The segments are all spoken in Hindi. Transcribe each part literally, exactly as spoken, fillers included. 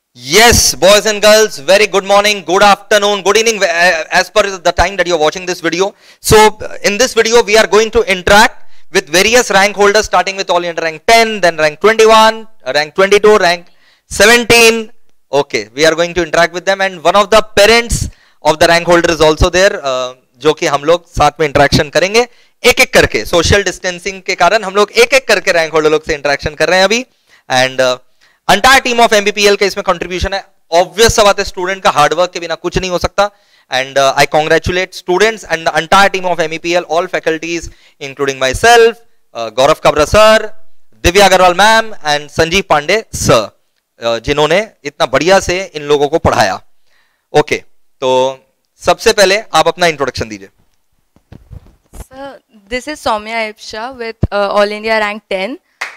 Yes, boys and girls, very good morning, good afternoon, good evening, as per the time that you are watching this video. So, in this video, we are going to interact with various rank holders, starting with all India rank ten, then rank twenty-one, rank twenty-two, rank seventeen. Okay, we are going to interact with them, and one of the parents of the rank holder is also there, uh, जो कि हम लोग साथ में इंटरेक्शन करेंगे एक एक करके. सोशल डिस्टेंसिंग के कारण हम लोग एक एक करके रैंक होल्डर लोग से इंटरेक्शन कर रहे हैं अभी. And entire team of MBPL का इसमें कंट्रीब्यूशन है. ऑब्वियस सा बात है, स्टूडेंट का हार्डवर्क के बिना कुछ नहीं हो सकता. And I congratulate students and the entire team of MBPL, all faculties including myself, Gaurav Kabra sir, Divya Agarwal ma'am and Sanjeev Pandey sir, जिन्होंने इतना बढ़िया से इन लोगों को पढ़ाया. ओके okay, तो सबसे पहले आप अपना इंट्रोडक्शन दीजिए. Sir, this is Soumya Ipsha with uh, All India Rank ten.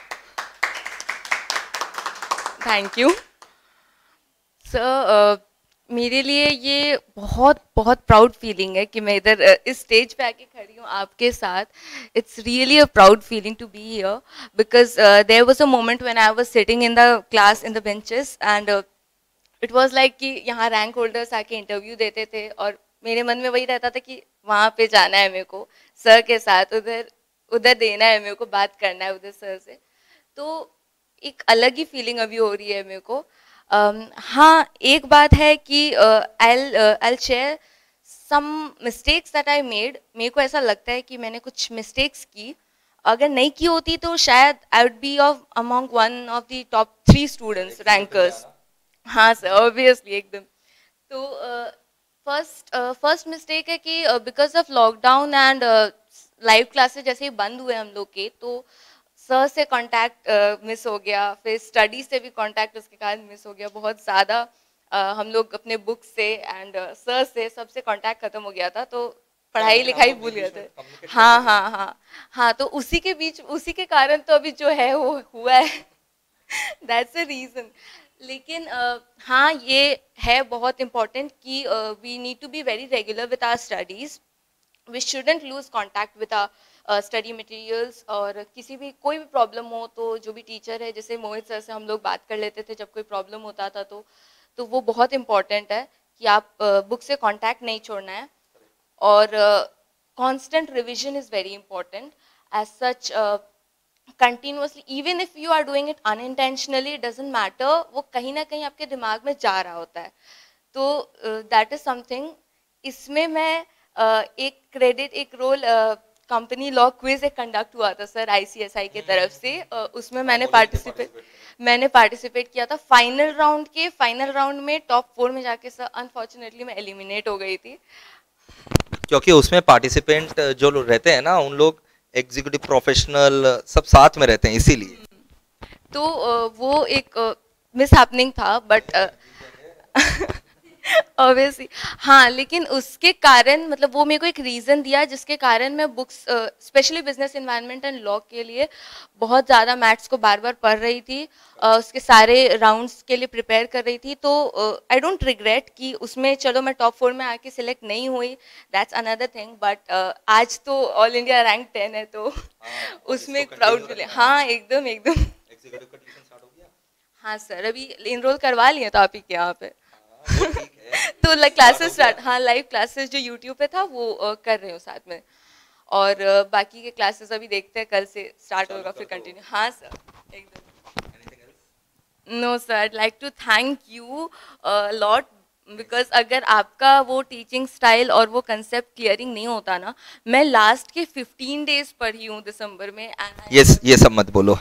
Thank you. Sir, uh, मेरे लिए ये बहुत बहुत प्राउड फीलिंग है कि मैं इधर uh, इस स्टेज पे आके खड़ी हूँ आपके साथ. It's really a proud feeling to be here because there was a moment when I was sitting in the class in the benches and it was like कि यहाँ रैंक होल्डर्स आके इंटरव्यू देते थे और मेरे मन में वही रहता था कि वहाँ पे जाना है मेरे को सर के साथ, उधर उधर देना है मेरे को, बात करना है उधर सर से. तो एक अलग ही फीलिंग अभी हो रही है मेरे को. um, हाँ, एक बात है कि I I share some mistakes that I made. मेरे को ऐसा लगता है कि मैंने कुछ मिस्टेक्स की, अगर नहीं की होती तो शायद I would be of among one of the top three students rankers. हाँ सर, ऑब्वियसली एकदम. तो फर्स्ट फर्स्ट मिस्टेक है कि because of lockdown and live classes जैसे ही बंद हुए हम लोग के, तो सर से कांटेक्ट मिस हो गया, फिर स्टडी से भी कांटेक्ट उसके कारण मिस हो गया बहुत ज़्यादा. uh, हम लोग अपने बुक से एंड सर से सबसे कांटेक्ट खत्म हो गया था, तो पढ़ाई लिखाई भूल गए थे. हाँ हाँ हाँ हाँ तो उसी के बीच उसी के कारण तो अभी जो है वो हुआ है. That's a reason. लेकिन uh, हाँ, ये है बहुत इम्पॉर्टेंट कि we need to be very regular with our studies. We shouldn't lose contact with our study materials. और किसी भी कोई भी प्रॉब्लम हो तो जो भी टीचर है, जैसे मोहित सर से हम लोग बात कर लेते थे जब कोई प्रॉब्लम होता था, तो तो वो बहुत इम्पॉर्टेंट है कि आप बुक uh, से कॉन्टैक्ट नहीं छोड़ना है. और constant revision is very important as such. Continuously, even if you are doing it unintentionally, doesn't matter, वो कहीं ना कहीं आपके दिमाग में जा रहा होता है. तो दैट इज समथिंग. इसमें मैं uh, एक क्रेडिट, एक रोल, कंपनी लॉ क्विज एक कंडक्ट हुआ था सर आईसीएसआई के तरफ से. uh, उसमें मैंने पार्टिसिपेट मैंने पार्टिसिपेट किया था. फाइनल राउंड के फाइनल राउंड में टॉप फोर में जाके सर अनफॉर्चुनेटली मैं एलिमिनेट हो गई थी, क्योंकि उसमें पार्टिसिपेंट जो लोग रहते हैं ना, उन लोग एग्जीक्यूटिव प्रोफेशनल सब साथ में रहते हैं, इसीलिए. तो वो एक मिस हैपनिंग था, बट ऑब्वियसली हाँ. लेकिन उसके कारण, मतलब वो मेरे को एक रीज़न दिया जिसके कारण मैं books, specially business environment and law के लिए बहुत ज़्यादा मैथ्स को बार बार पढ़ रही थी, uh, उसके सारे राउंड्स के लिए प्रिपेयर कर रही थी. तो आई डोंट रिग्रेट कि उसमें चलो मैं टॉप फोर में आके सिलेक्ट नहीं हुई, दैट्स अनदर थिंग. बट आज तो ऑल इंडिया रैंक टेन है, तो उसमें एक प्राउड फील है. हाँ एकदम एकदम. हाँ सर, अभी इनरोल करवा लिए तो आप ही के यहाँ पे. तो क्लासेस स्टार्ट, हाँ लाइव क्लासेस जो यूट्यूब पे था वो uh, कर रहे हो साथ में. और uh, बाकी के क्लासेस अभी देखते हैं, कल से स्टार्ट होगा फिर कंटिन्यू. हाँ सर एकदम. No sir, I like to thank you lot, because अगर आपका वो टीचिंग स्टाइल और वो कंसेप्ट क्लियरिंग नहीं होता ना, मैं लास्ट के फिफ्टीन डेज पढ़ी हूँ दिसंबर में. ये ये सब मत बोलो.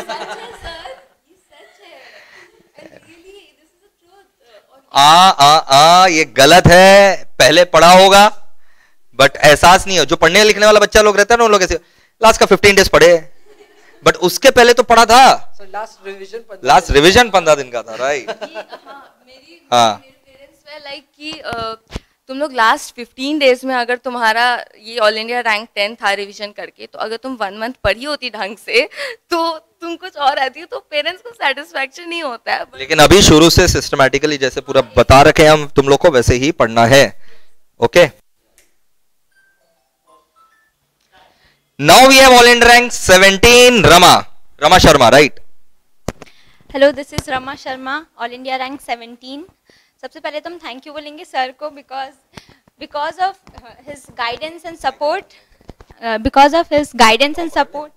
आ आ आ ये गलत है. पहले पढ़ा होगा बट एहसास नहीं हो. जो पढ़ने लिखने वाला बच्चा लोग रहता है ना, उन लोग ऐसे लास्ट का फिफ्टीन डेज पढ़े, बट उसके पहले तो पढ़ा था. लास्ट रिवीजन लास्ट रिवीजन पंद्रह दिन का था, राइट. हाँ, लाइक कि तुम लोग लास्ट फिफ्टीन डेज में अगर तुम्हारा ये ऑल इंडिया रैंक टेन था रिवीजन करके, तो अगर तुम वन मंथ पढ़ी होती ढंग से तो तुम कुछ और आती हो, तो पेरेंट्स को सेटिस्फैक्शन नहीं होता है. लेकिन अभी शुरू से सिस्टमैटिकली जैसे पूरा बता रखे हम तुम लोग को, वैसे ही पढ़ना है. Okay, now we have all India rank seventeen, Rama Rama Sharma, right. Hello, this is Rama Sharma, all India rank seventeen. सबसे पहले तो हम थैंक यू बोलेंगे सर को, because because of his guidance and support because of his guidance and support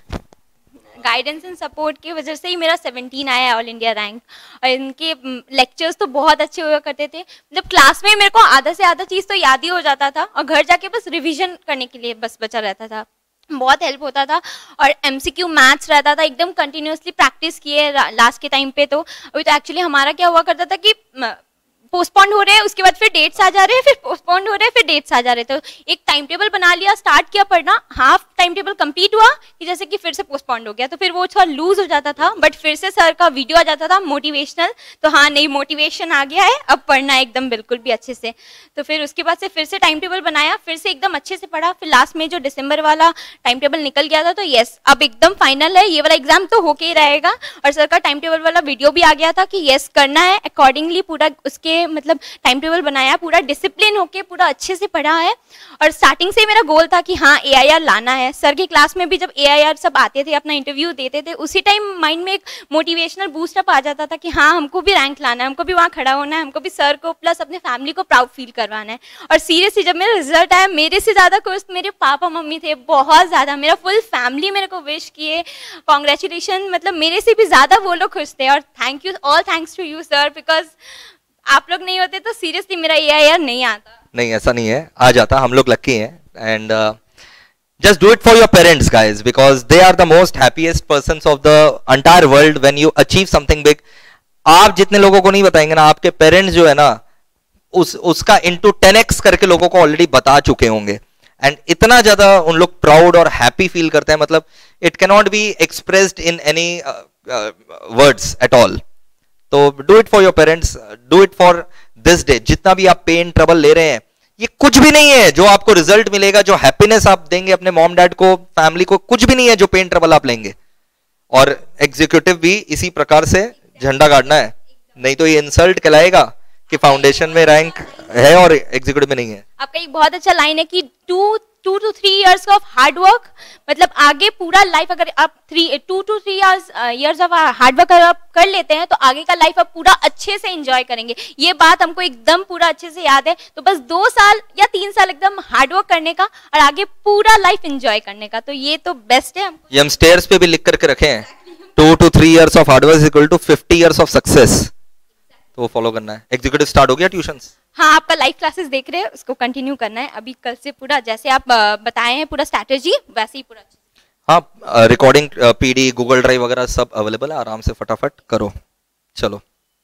guidance and support की वजह से ही मेरा सेवनटीन आया है ऑल इंडिया रैंक। और इनके लेक्चर्स तो बहुत अच्छे हुआ करते थे, मतलब क्लास में मेरे को आधा से आधा चीज़ तो याद ही हो जाता था और घर जाके बस रिवीजन करने के लिए बस बचा रहता था। बहुत हेल्प होता था और एमसीक्यू मैथ्स रहता था, एकदम कंटिन्यूसली प्रैक्टिस किए लास्ट के टाइम पे। तो अभी तो एक्चुअली हमारा क्या हुआ करता था कि पोस्टपोन्ड हो रहे हैं, उसके बाद फिर डेट्स आ जा रहे हैं, फिर पोस्टपोन्ड हो रहे हैं, फिर डेट्स आ जा रहे थे। तो एक टाइम टेबल बना लिया, स्टार्ट किया पढ़ना, हाफ टाइम टेबल कंप्लीट हुआ कि जैसे कि फिर से पोस्टपोन्ड हो गया, तो फिर वो थोड़ा लूज हो जाता था। बट फिर से सर का वीडियो आ जाता था मोटिवेशनल, तो हाँ नई मोटिवेशन आ गया है, अब पढ़ना है एकदम बिल्कुल भी अच्छे से। तो फिर उसके बाद से फिर से टाइम टेबल बनाया, फिर से एकदम अच्छे से पढ़ा। फिर लास्ट में जो दिसंबर वाला टाइम टेबल निकल गया था, तो येस अब एकदम फाइनल है, ये वाला एग्जाम तो होके ही रहेगा। और सर का टाइम टेबल वाला वीडियो भी आ गया था कि येस करना है अकॉर्डिंगली, पूरा उसके मतलब टाइम टेबल बनाया, पूरा डिसिप्लिन होके पूरा अच्छे से पढ़ा है। और स्टार्टिंग से मेरा गोल था कि हाँ एआईआर लाना है। सर की क्लास में भी जब एआईआर सब आते थे, अपना इंटरव्यू देते थे, उसी टाइम माइंड में एक मोटिवेशनल बूस्ट अप आ जाता था कि हाँ हमको भी रैंक लाना है, हमको भी वहाँ खड़ा होना है, हमको भी सर को प्लस अपने फैमिली को प्राउड फील करवाना है। और सीरियसली जब मेरा रिजल्ट आया, मेरे से ज़्यादा खुश मेरे पापा मम्मी थे, बहुत ज़्यादा। मेरा फुल फैमिली मेरे को विश किए, कॉन्ग्रेचुलेशन, मतलब मेरे से भी ज़्यादा वो लोग खुश थे। और thank you, all thanks to you sir, because आप लोग नहीं होते तो सीरियसली मेरा एआईआर नहीं आता। नहीं ऐसा नहीं है, आ जाता, हम लोग लकी हैं। And just do it for your parents guys, because they are the most happiest persons of the entire world when you achieve something big. आप जितने लोगों को नहीं बताएंगे ना, आपके पेरेंट्स जो है ना उस उसका इंटू टेन एक्स करके लोगों को ऑलरेडी बता चुके होंगे। एंड इतना ज्यादा उन लोग प्राउड और हैप्पी फील करते हैं, मतलब it can not be expressed in any words at all. तो do it for your parents, do it for this day. जितना भी आप पेन ट्रबल ले रहे हैं, ये कुछ भी नहीं है जो आपको रिजल्ट मिलेगा, जो हैप्पीनेस आप देंगे अपने मॉम डैड को, फैमिली को, कुछ भी नहीं है जो पेन ट्रबल आप लेंगे। और एग्जीक्यूटिव भी इसी प्रकार से झंडा गाड़ना है, नहीं तो ये इंसल्ट कहलाएगा कि फाउंडेशन में रैंक है और एग्जीक्यूटिव में नहीं है। आपका एक बहुत अच्छा लाइन है कि two two two three years of hard work, मतलब आगे पूरा लाइफ अगर आप three two two three years years of hard work आप कर लेते हैं, तो आगे का लाइफ आप पूरा अच्छे से एंजॉय करेंगे। ये बात हमको एकदम पूरा अच्छे से याद है। तो बस दो साल या तीन साल एकदम हार्ड वर्क करने का और आगे पूरा लाइफ एंजॉय करने का, तो ये तो बेस्ट है। ये हम स्टेयर्स पे भी लिख करके रखे हैं, two two three years of hard work is equal to fifty years of success. तो वो फॉलो करना है। एग्जीक्यूटिव स्टार्ट हो गया ट्यूशंस? हाँ, आपका लाइव क्लासेस देख रहे हैं, उसको कंटिन्यू करना है। अभी कल से पूरा जैसे आप अ, बताए हैं पूरा स्ट्रैटेजी, वैसे ही पूरा। हाँ, रिकॉर्डिंग पीडी गूगल ड्राइव वगैरह सब अवेलेबल है, आराम से फटाफट करो। चलो,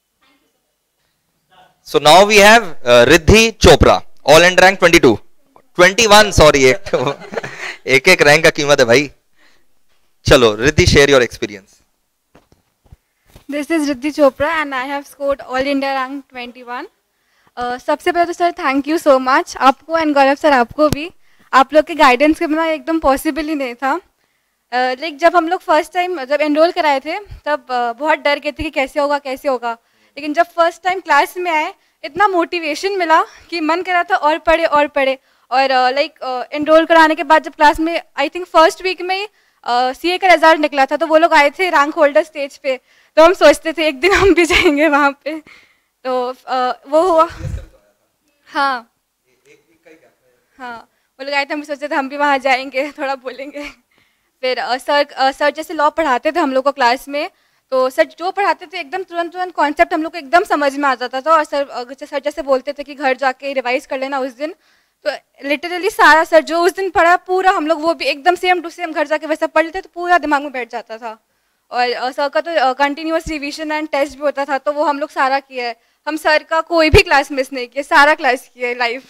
so now we have Riddhi Chopra, all India rank twenty two twenty one, sorry एक एक एक रैंक का कीमत है भाई। चलो Riddhi, share your experience. This is Riddhi Chopra and I have scored all India rank twenty one. सबसे पहले तो sir thank you so much आपको एंड गौरव सर आपको भी। आप लोग के गाइडेंस के बिना एकदम पॉसिबल ही नहीं था। लाइक uh, जब हम लोग फर्स्ट टाइम जब एनरोल कराए थे, तब uh, बहुत डर गए थे कि कैसे होगा कैसे होगा, लेकिन जब फर्स्ट टाइम क्लास में आए, इतना मोटिवेशन मिला कि मन कर रहा था और पढ़े और पढ़े। और लाइक एनरोल कराने के बाद जब क्लास में आई थिंक फर्स्ट वीक में सी ए का रिजल्ट निकला था, तो वो लोग आए थे रैंक होल्डर स्टेज पे, तो हम सोचते थे एक दिन हम भी जाएंगे वहाँ पे। तो uh, वो हुआ। हाँ हाँ, वो लोग आए थे, हम सोचते थे हम भी वहाँ जाएंगे, थोड़ा बोलेंगे। फिर uh, सर uh, सर जैसे लॉ पढ़ाते थे हम लोग को क्लास में, तो सर जो पढ़ाते थे एकदम तुरंत तुरंत कॉन्सेप्ट हम लोग को एकदम समझ में आ जाता था। और सर uh, सर जैसे बोलते थे कि घर जाके रिवाइज कर लेना उस दिन, तो लिटरली सारा सर जो उस दिन पढ़ा पूरा हम लोग वो भी एकदम सेम टू सेम घर जाके वैसा पढ़ लेते, तो पूरा दिमाग में बैठ जाता था। और सर का तो कंटिन्यूअस रिवीजन एंड टेस्ट भी होता था, तो वो हम लोग सारा किया है। हम सर का कोई भी क्लास मिस नहीं किया, सारा क्लास किया है लाइव।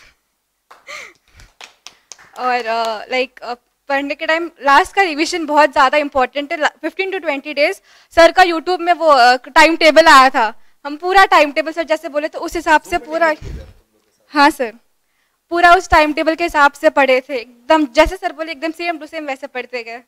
और लाइक uh, uh, पढ़ने के टाइम लास्ट का रिवीजन बहुत ज़्यादा इंपॉर्टेंट है। Fifteen to twenty days sir का यूट्यूब में वो टाइम uh, टेबल आया था, हम पूरा टाइम टेबल सर जैसे बोले तो उस हिसाब से पूरा, हाँ सर, पूरा उस टाइम टेबल के हिसाब से पढ़े थे, एकदम जैसे सर बोले एकदम सेम टू सेम वैसे पढ़ते गए।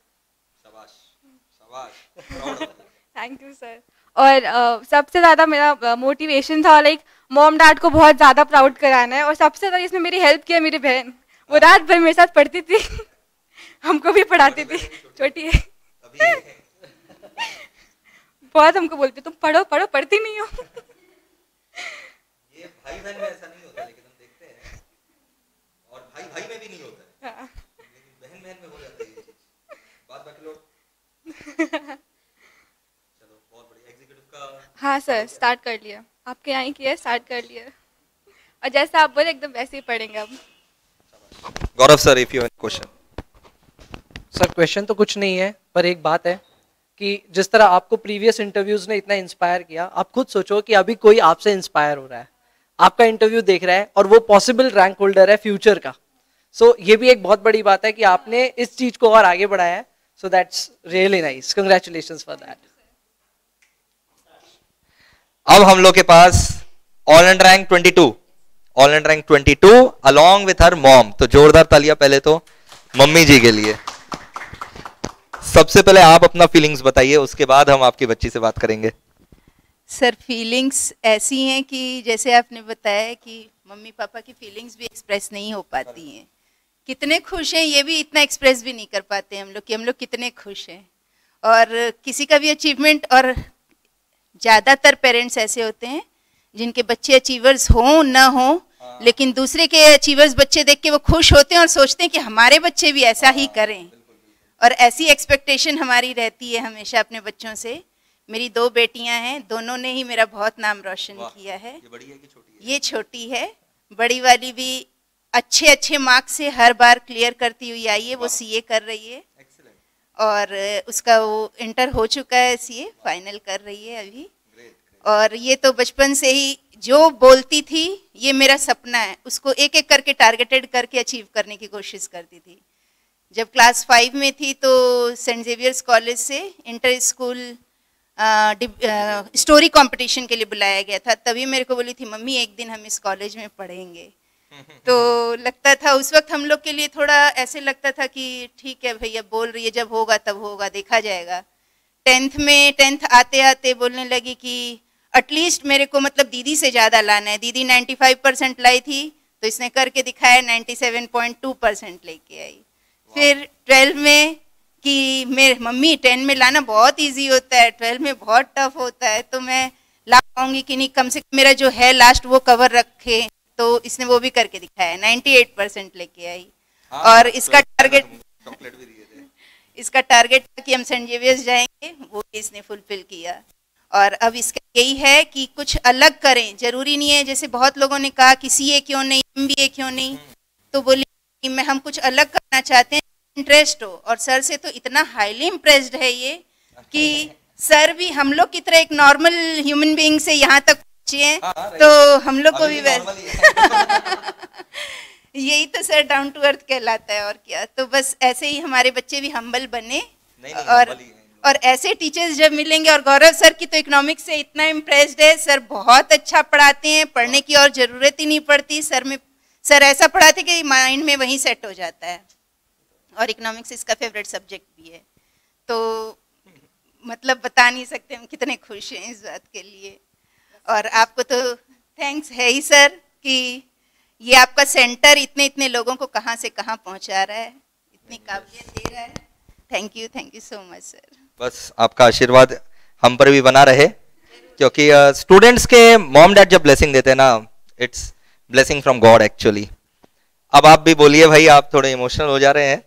Thank you sir. और uh, सबसे ज़्यादा मेरा मोटिवेशन uh, था लाइक मॉम डैड को बहुत ज़्यादा प्राउड कराना है। और सबसे ज़्यादा इसमें मेरी हेल्प की है मेरी बहन, वो रात भर मेरे साथ पढ़ती थी हमको भी पढ़ाती थी, छोटी है बहुत हमको बोलते तुम पढ़ो पढ़ो, पढ़ती नहीं हो। ये भाई बहन में ऐसा नहीं होता, लेकिन हम देखते हैं, और भाई भाई में भी नहीं होता है, हाँ। लेकिन बहन बहन में हो जाता है ये चीज। बात बाकी लोग चलो बहुत बढ़िया। एग्जीक्यूटिव का हाँ सर, स्टार्ट कर लिया, आपके यहाँ ही किया, स्टार्ट कर लिया, और जैसा आप बोले एकदम वैसे ही पढ़ेंगे अब। Gaurav sir, if you have question. Sir question तो कुछ नहीं है, पर एक बात है कि जिस तरह आपको प्रीवियस इंटरव्यूज ने इतना इंस्पायर किया, आप खुद सोचो कि अभी कोई आपसे इंस्पायर हो रहा है, आपका इंटरव्यू देख रहा है, और वो पॉसिबल रैंक होल्डर है फ्यूचर का। सो so, ये भी एक बहुत बड़ी बात है कि आपने इस चीज को और आगे बढ़ाया है। So that's really nice, congratulations for that. अब हम लोग के पास ऑल इंडिया रैंक बाईस, ऑल इंडिया रैंक बाईस अलोंग विथ हर मॉम। तो जोरदार तालियां पहले तो मम्मी जी के लिए। सबसे पहले आप अपना फीलिंग्स बताइए, उसके बाद हम आपकी बच्ची से बात करेंगे। सर फीलिंग्स ऐसी हैं कि जैसे आपने बताया कि मम्मी पापा की फीलिंग्स भी एक्सप्रेस नहीं हो पाती हैं। कितने खुश हैं ये भी इतना एक्सप्रेस भी नहीं कर पाते हम लोग कि हम लोग कितने खुश हैं। और किसी का भी अचीवमेंट, और ज़्यादातर पेरेंट्स ऐसे होते हैं जिनके बच्चे अचीवर्स हों ना हों, लेकिन दूसरे के अचीवर्स बच्चे देख के वो खुश होते हैं और सोचते हैं कि हमारे बच्चे भी ऐसा ही करें। और ऐसी एक्सपेक्टेशन हमारी रहती है हमेशा अपने बच्चों से। मेरी दो बेटियां हैं, दोनों ने ही मेरा बहुत नाम रोशन किया है। ये बड़ी है कि छोटी है? ये छोटी है, बड़ी वाली भी अच्छे अच्छे मार्क्स से हर बार क्लियर करती हुई आई है। वो सीए कर रही है, और उसका वो इंटर हो चुका है, सीए फाइनल कर रही है अभी। और ये तो बचपन से ही जो बोलती थी ये मेरा सपना है, उसको एक एक करके टारगेटेड करके अचीव करने की कोशिश करती थी। जब क्लास फाइव में थी तो सेंट जेवियर्स कॉलेज से इंटर स्कूल स्टोरी कंपटीशन के लिए बुलाया गया था। तभी मेरे को बोली थी मम्मी एक दिन हम इस कॉलेज में पढ़ेंगे। तो लगता था उस वक्त हम लोग के लिए थोड़ा ऐसे लगता था कि ठीक है भैया बोल रही है, जब होगा तब होगा, देखा जाएगा। टेंथ में टेंथ आते आते बोलने लगी कि एटलीस्ट मेरे को मतलब दीदी से ज़्यादा लाना है। दीदी पचानवे परसेंट लाई थी तो इसने करके दिखाया, सत्तानवे पॉइंट दो परसेंट लेके आई। फिर ट्वेल्व में कि मेरे मम्मी टेन में लाना बहुत इजी होता है, ट्वेल्व में बहुत टफ होता है, तो मैं ला पाऊंगी कि नहीं, कम से कम मेरा जो है लास्ट वो कवर रखे। तो इसने वो भी करके दिखाया, अट्ठानवे परसेंट लेके आई। हाँ, और इसका टारगेट चॉकलेट भी दिए थे। इसका टारगेट था कि हम सेंट जेवियर्स जाएंगे, वो भी इसने फुलफिल किया। और अब इसका यही है कि कुछ अलग करें। जरूरी नहीं है, जैसे बहुत लोगों ने कहा कि सीए क्यों नहीं, एमबीए क्यों नहीं, तो बोली कि मैं हम कुछ अलग करना चाहते हैं, इंटरेस्ट हो। और सर से तो इतना हाईली इम्प्रेस्ड है ये कि सर भी हम लोग की तरह एक नॉर्मल ह्यूमन बीइंग से यहाँ तक पहुंचे हैं। हाँ, तो हम लोग को भी वैसे यही तो सर डाउन टू अर्थ कहलाता है, और क्या। तो बस ऐसे ही हमारे बच्चे भी हम्बल बने। नहीं, नहीं, और और ऐसे टीचर्स जब मिलेंगे, और गौरव सर की तो इकोनॉमिक्स से इतना इम्प्रेस्ड है, सर बहुत अच्छा पढ़ाते हैं, पढ़ने की और ज़रूरत ही नहीं पड़ती। सर में सर ऐसा पढ़ाते कि माइंड में वहीं सेट हो जाता है। और इकोनॉमिक्स इसका फेवरेट सब्जेक्ट भी है। तो मतलब बता नहीं सकते हम कितने खुश हैं इस बात के लिए। और आपको तो थैंक्स है ही सर कि ये आपका सेंटर इतने इतने लोगों को कहाँ से कहाँ पहुँचा रहा है, इतनी काबिलियत दे रहा है। Thank you, thank you so much sir. बस आपका आशीर्वाद हम पर भी बना रहे, क्योंकि स्टूडेंट्स uh, के मॉम डैड जब ब्लेसिंग देते हैं ना, it's blessing from God actually. अब आप भी बोलिए भाई, आप थोड़े इमोशनल हो जा रहे हैं।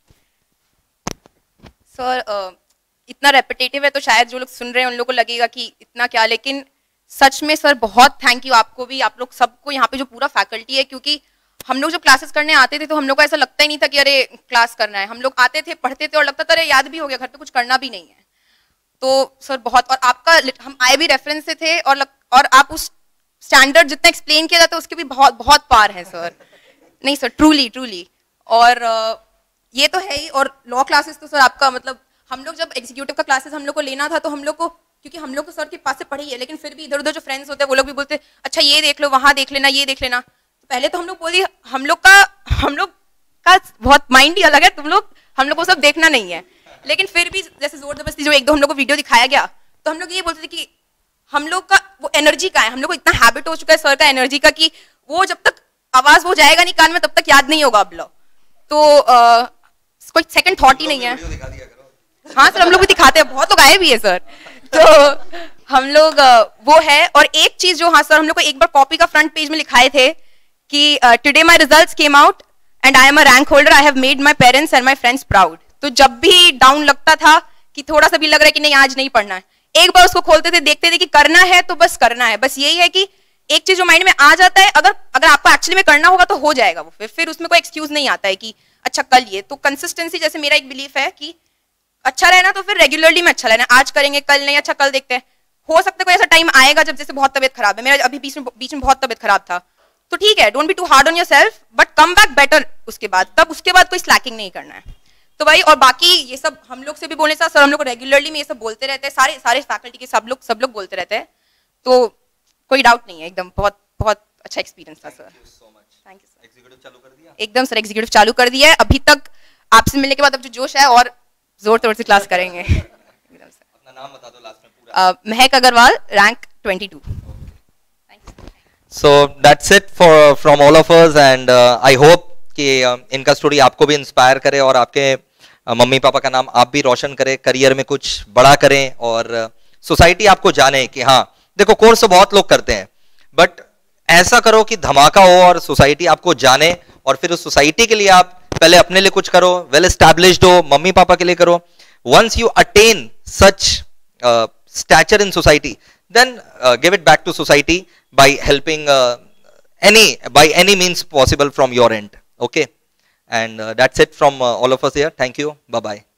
सर uh, इतना रेपिटेटिव है तो शायद जो लोग सुन रहे हैं उन लोगों को लगेगा कि इतना क्या, लेकिन सच में सर बहुत थैंक यू आपको भी, आप लोग सबको, यहाँ पे जो पूरा फैकल्टी है। क्योंकि हम लोग जब क्लासेस करने आते थे तो हम लोग को ऐसा लगता ही नहीं था कि अरे क्लास करना है। हम लोग आते थे, पढ़ते थे और लगता था अरे याद भी हो गया, घर पे कुछ करना भी नहीं है। तो सर बहुत, और आपका हम आए भी रेफरेंस से थे, और लग, और आप उस स्टैंडर्ड जितना एक्सप्लेन किया जाता है उसके भी बहुत बहुत पार है सर। नहीं सर, ट्रूली ट्रूली। और ये तो है ही। और लॉ क्लासेस तो सर आपका मतलब, हम लोग जब एग्जीक्यूटिव का क्लासेस हम लोग को लेना था तो हम लोग को, क्योंकि हम लोग तो सर के पास से पढ़े ही है, लेकिन फिर भी इधर उधर जो फ्रेंड्स होते हैं वो लोग भी बोलते अच्छा ये देख लो, वहाँ देख लेना, ये देख लेना। तो पहले तो हम लोग बोलिए, हम लोग का हम लोग का बहुत माइंड ही अलग है, तुम लोग हम लोग को सब देखना नहीं है। लेकिन फिर भी जैसे जोर जबरदस्ती जो एक दो हम लोग को वीडियो दिखाया गया तो हम लोग ये बोलते थे कि हम लोग का वो एनर्जी का है, हम लोग को इतना हैबिट हो चुका है सर का एनर्जी का कि वो जब तक आवाज वो जाएगा नहीं कान में तब तक याद नहीं होगा अब लोग। तो कोई सेकंड थॉट ही नहीं है। हाँ सर, हम लोग भी दिखाते हैं, बहुत लोग आए भी है सर तो हम लोग अ, वो है। और एक चीज जो हाँ सर हम लोग को एक बार कॉपी का फ्रंट पेज में लिखाए थे कि today my results came out and I am a rank holder, I have made my parents and my friends proud. तो जब भी डाउन लगता था कि थोड़ा सा भी लग रहा है कि नहीं आज नहीं पढ़ना है, एक बार उसको खोलते थे, देखते थे कि करना है तो बस करना है। बस यही है कि एक चीज जो माइंड में आ जाता है, अगर अगर आपको एक्चुअली में करना होगा तो हो जाएगा वो, फिर फिर उसमें कोई एक्सक्यूज नहीं आता है कि अच्छा कल ये। तो कंसिस्टेंसी जैसे मेरा एक बिलीफ है कि अच्छा रहना तो फिर रेगुलरली में अच्छा रहना, आज करेंगे कल नहीं, अच्छा कल देखते हैं। हो सकता है कोई ऐसा टाइम आएगा जब जैसे बहुत तबियत खराब है, मेरा अभी बीच में बीच में बहुत तबियत खराब था, तो ठीक है, don't be too hard on yourself, but come back better उसके बाद, तब उसके बाद कोई स्लैकिंग नहीं करना है। तो भाई और बाकी ये सब हम लोग से भी बोलने से सर हम लोग रेगुलरली में ये सब बोलते रहते हैं, सारे सारे फैकल्टी के सब लोग सब लोग बोलते रहते हैं, तो कोई डाउट नहीं है, एकदम बहुत बहुत अच्छा एक्सपीरियंस था सर। Thank you sir. एग्जीक्यूटिव चालू कर दिया? एकदम सर एग्जीक्यूटिव चालू कर दिया है, अभी तक आपसे मिलने के बाद अब जो जोश है और जोर तोड़ से क्लास करेंगे। एकदम सर। अपना नाम बता दो लास्ट में पूरा। uh, Mahak Agarwal, rank twenty two. So that's it for from all of us and uh, I hope कि uh, इनका स्टोरी आपको भी इंस्पायर करे और आपके uh, मम्मी पापा का नाम आप भी रोशन करें, करियर में कुछ बड़ा करें और सोसाइटी uh, आपको जाने कि हाँ देखो कोर्स तो बहुत लोग करते हैं, बट ऐसा करो कि धमाका हो और सोसाइटी आपको जाने, और फिर उस सोसाइटी के लिए आप पहले अपने लिए कुछ करो, वेल एस्टैब्लिश्ड हो, मम्मी पापा के लिए करो। Once you attain such stature in society, then uh, give it back to society by helping uh, any by any means possible from your end. Okay, and uh, that's it from uh, all of us here. Thank you. Bye bye.